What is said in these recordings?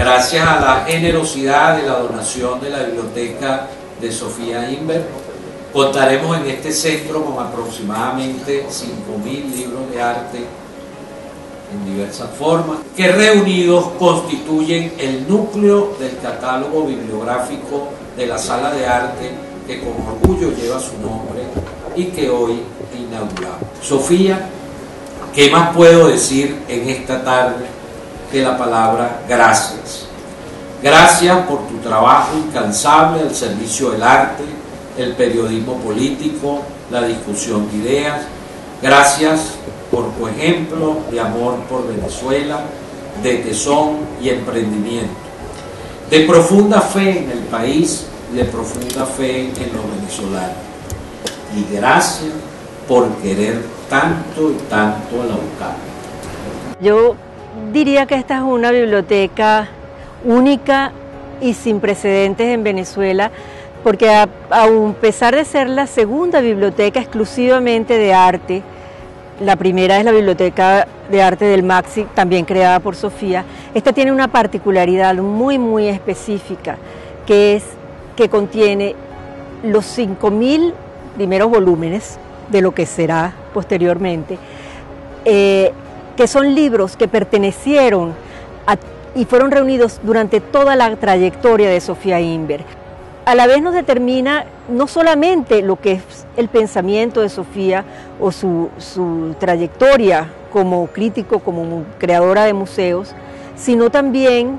Gracias a la generosidad de la donación de la biblioteca de Sofía Inver, contaremos en este centro con aproximadamente 5.000 libros de arte en diversas formas, que reunidos constituyen el núcleo del catálogo bibliográfico de la Sala de Arte, que con orgullo lleva su nombre y que hoy inauguramos. Sofía, ¿qué más puedo decir en esta tarde que la palabra gracias? Gracias por tu trabajo incansable al servicio del arte, el periodismo político, la discusión de ideas. Gracias por tu ejemplo de amor por Venezuela, de tesón y emprendimiento, de profunda fe en el país, de profunda fe en los venezolanos. Y gracias por querer tanto y tanto a la UCAP. Yo diría que esta es una biblioteca única y sin precedentes en Venezuela, porque a pesar de ser la segunda biblioteca exclusivamente de arte, la primera es la Biblioteca de Arte del MAXXI, también creada por Sofía, esta tiene una particularidad muy específica, que es que contiene los 5.000 primeros volúmenes de lo que será posteriormente, que son libros que pertenecieron y fueron reunidos durante toda la trayectoria de Sofía Inver. A la vez nos determina no solamente lo que es el pensamiento de Sofía o su trayectoria como crítico, como creadora de museos, sino también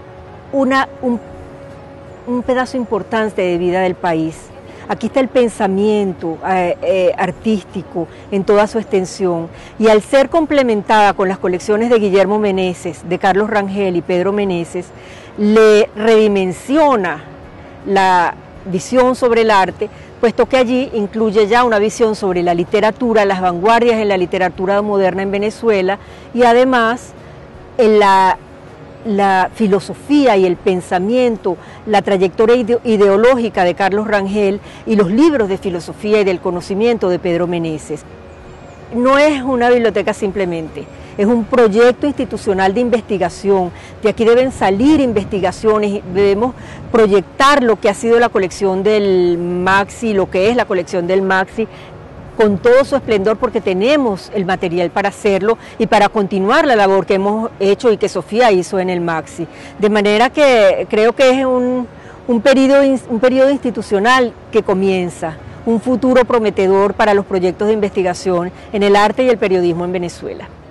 un pedazo importante de vida del país. Aquí está el pensamiento artístico en toda su extensión, y al ser complementada con las colecciones de Guillermo Meneses, de Carlos Rangel y Pedro Meneses, le redimensiona la visión sobre el arte, puesto que allí incluye ya una visión sobre la literatura, las vanguardias en la literatura moderna en Venezuela, y además en la filosofía y el pensamiento, la trayectoria ideológica de Carlos Rangel y los libros de filosofía y del conocimiento de Pedro Meneses. No es una biblioteca simplemente, es un proyecto institucional de investigación. De aquí deben salir investigaciones, debemos proyectar lo que ha sido la colección del MAXXI, lo que es la colección del MAXXI, con todo su esplendor, porque tenemos el material para hacerlo y para continuar la labor que hemos hecho y que Sofía hizo en el MAXXI. De manera que creo que es un periodo institucional que comienza, un futuro prometedor para los proyectos de investigación en el arte y el periodismo en Venezuela.